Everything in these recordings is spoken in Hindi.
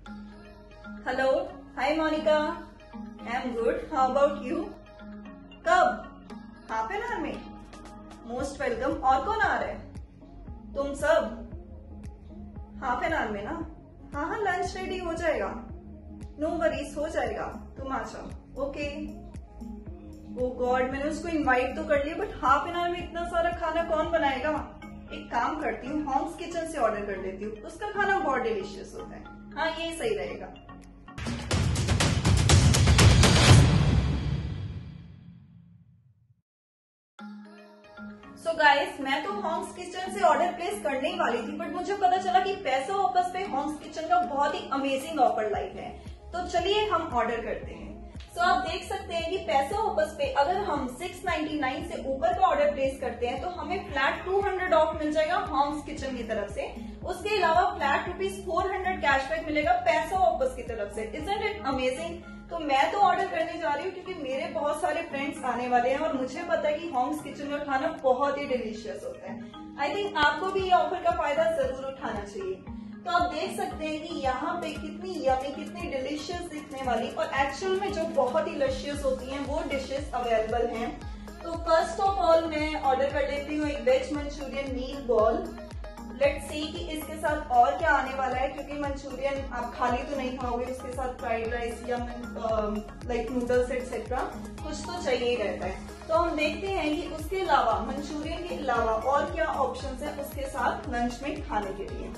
Hello, hi Monica. I am good, how about you? कब? हाफ एन आवर में? Most welcome. और कौन आ रहा है? तुम सब? हाफ एन आवर में ना? हाँ हाँ, लंच रेडी हो जाएगा। नो वरीज, हो जाएगा, तुम आ जाओ। ओके। ओ गॉड, मैंने उसको इनवाइट तो कर लिया, बट हाफ एन आवर में इतना सारा खाना कौन बनाएगा? एक काम करती हूँ, हॉम्स किचन से ऑर्डर कर लेती हूँ, उसका खाना बहुत डिलीशियस होता है। हाँ, ये सही रहेगा। सो गाइस, मैं तो हॉम्स किचन से ऑर्डर प्लेस करने ही वाली थी, बट मुझे पता चला कि पैसा वापस पे हॉम्स किचन का बहुत ही अमेजिंग ऑफर लाइव है। तो चलिए हम ऑर्डर करते हैं। सो आप देख सकते हैं कि पैसा वापस पे अगर हम 699 से ऊपर का ऑर्डर प्लेस करते हैं तो हमें फ्लैट 200 ऑफ मिल जाएगा हॉम्स किचन की तरफ से। उसके अलावा फ्लैट ₹400 कैशबैक मिलेगा पैसा वापस की तरफ से। Isn't it amazing? तो मैं तो ऑर्डर करने जा रही हूँ क्योंकि मेरे बहुत सारे फ्रेंड्स आने वाले हैं और मुझे पता है कि हॉम्स किचन का खाना बहुत ही डिलीशियस होता है। आई थिंक आपको भी ये ऑफर का फायदा जरूर उठाना चाहिए। तो आप देख सकते हैं कि यहाँ पे कितनी यमी, कितनी डिलीशियस दिखने वाली और एक्चुअल में जो बहुत ही लशियस होती हैं वो डिशेस अवेलेबल हैं। तो फर्स्ट ऑफ ऑल मैं ऑर्डर कर लेती हूँ एक veg manchurian meal bowl. Let's see कि इसके साथ और क्या आने वाला है, क्योंकि मंचूरियन आप खाली तो नहीं खाओगे, उसके साथ फ्राइड राइस या लाइक नूडल्स एक्सेट्रा कुछ तो चाहिए ही रहता है। तो हम देखते हैं कि उसके अलावा, मंचूरियन के अलावा और क्या ऑप्शंस है उसके साथ लंच में खाने के लिए।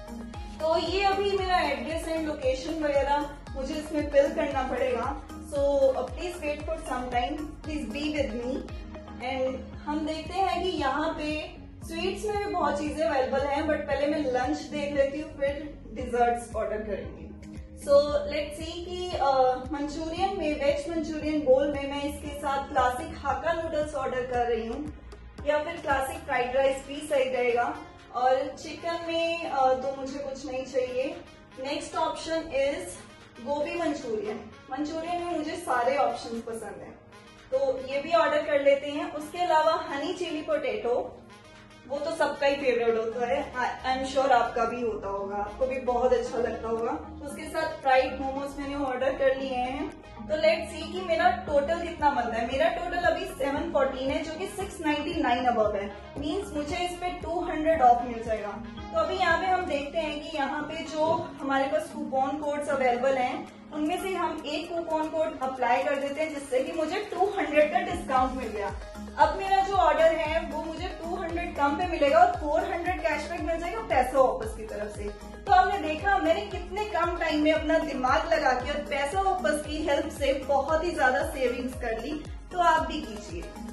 तो ये अभी मेरा एड्रेस एंड लोकेशन वगैरह मुझे इसमें फिल करना पड़ेगा। So please wait for some time, please be with me. And हम देखते हैं कि यहाँ पे स्वीट्स में भी बहुत चीजें अवेलेबल हैं, बट पहले मैं लंच देख लेती हूँ, फिर डिजर्ट्स ऑर्डर करेंगे। सो लेट्स सी कि मंचूरियन में, वेज मंचूरियन बोल में मैं इसके साथ क्लासिक हाक्का नूडल्स ऑर्डर कर रही हूँ, या फिर क्लासिक फ्राइड राइस भी सही रहेगा। और चिकन में तो मुझे कुछ नहीं चाहिए। नेक्स्ट ऑप्शन इज गोभी मंचूरियन। मंचूरियन में मुझे सारे ऑप्शंस पसंद हैं, तो ये भी ऑर्डर कर लेते हैं। उसके अलावा हनी चिली पोटैटो, वो तो सबका ही फेवरेट होता है, आई एम श्योर आपका भी होता होगा, आपको भी बहुत अच्छा लगता होगा। तो उसके साथ फ्राइड मोमोज मैंने ऑर्डर कर लिए हैं। तो लेट्स सी कि मेरा टोटल कितना बनता है। मेरा टोटल अभी 714 है, जो कि 699 अबव है, मींस मुझे इस पे 200 ऑफ मिल जाएगा। तो अभी यहाँ पे हम देखते हैं कि यहाँ पे जो हमारे पास कूपन कोड्स अवेलेबल हैं, उनमें से हम एक कूपन कोड अप्लाई कर देते हैं, जिससे कि मुझे 200 का डिस्काउंट मिल गया। अब मेरा जो ऑर्डर है वो मुझे 200 कम पे मिलेगा और 400 कैशबैक मिल जाएगा पैसा वापस की तरफ से। तो आपने देखा मैंने कितने कम टाइम में अपना दिमाग लगा के और पैसा वापस की हेल्प से बहुत ही ज्यादा सेविंग्स कर ली। तो आप भी कीजिए।